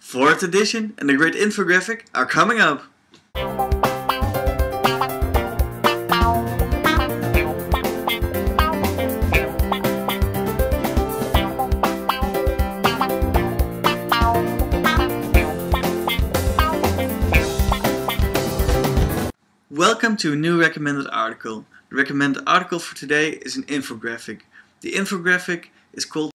4th edition and the great infographic are coming up. Welcome to a new recommended article. The recommended article for today is an infographic. The infographic is called